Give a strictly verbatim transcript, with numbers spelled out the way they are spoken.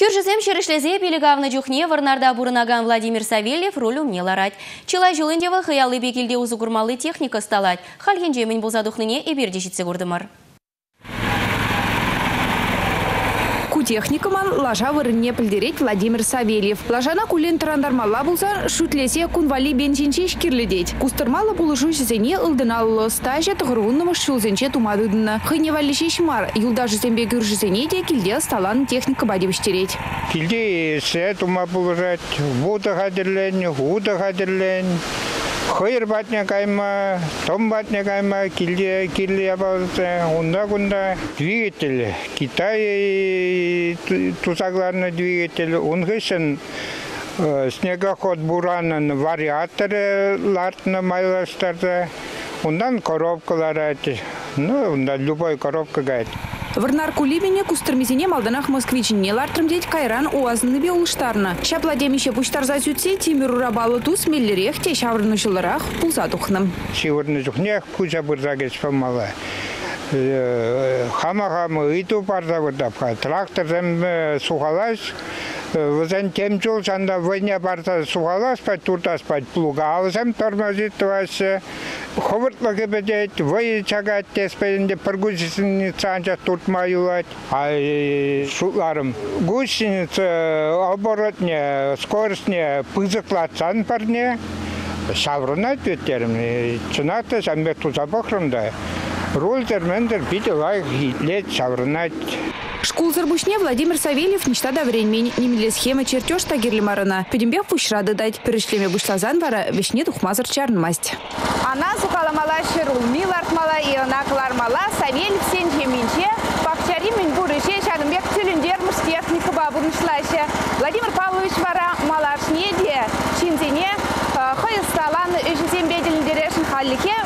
Кюржізем шерешлезе пелегавны жүхне варнарда бурынаган Владимир Савельев роль умне ларать. Чила жылындева хыялы бекелде узугурмалы техника сталать. Хальген жемін болзадухныне эбердешітсе көрдімар. Ку техникаман лажа вырынне пілдерет Владимир Савельев. Лажана кулен тарандармалла болса шутлесе кунвали бенчинче шкирледеть. Кустырмалы булышу жезене ылдыналлы стажа тұғырғыннымы шылзенче тумадыдыны. Хыне валлише шмар, юлда жезембе күр жезене де келде сталан техника бадебіштерет. Келде есе тума булыжат, вуда хадерлен, худа хадерлен. Хойр батня кайма, том батня кайма, килде килде ябалды, онда-гунда двигатель, Китай тусагларный двигатель, он гышен снегоход буранын вариаторы лартны майлаштарды, ондан коробкалар, ну, онда любой коробка гайд. Варнар кулибине кустырмезине малданах москвичине лартрымдеть кайран уазны бе улыштарны. Шапладемище пуштарза сүтсе Тимиру рабалы тус меллерех те шаврыны жылырах пулза тухным. Шивырны жухнех пуза бурзагеш помала. Хама-хама иту парза вырдапха. Тракторзем сухалаш. Вызен тем жол жанда войне барса сухалаш пать туртас пать плуга. Алзем тормозит ваше. Ховыртлы кебедет, вой чагат теспейінде пір гусеницы анча туртмайылать. А шутларым гусеницы оборотне, скоростне пызыклатсан парне. Шаврынат веттерім. Чынаты жамбе туза бақырымда. Рольдер-мендер биді лайық хитлет шаврынат. Шкул зарбушне Владимир Савельев нечта да времени немеле схема чертеж тагерли марана. Педембех пущрады дать. Перешлеме бушлазан вара вешне тухмазар чарнмасть. Она сукаламала шерул милартмала и наклармала Савельев сенче минче. Пакчари мин бурыше шагымбек тюлендермуш техника бабунышлаще. Владимир Павлович вара малашне де чинзине хойысталан үжізен беделіндерешін халлике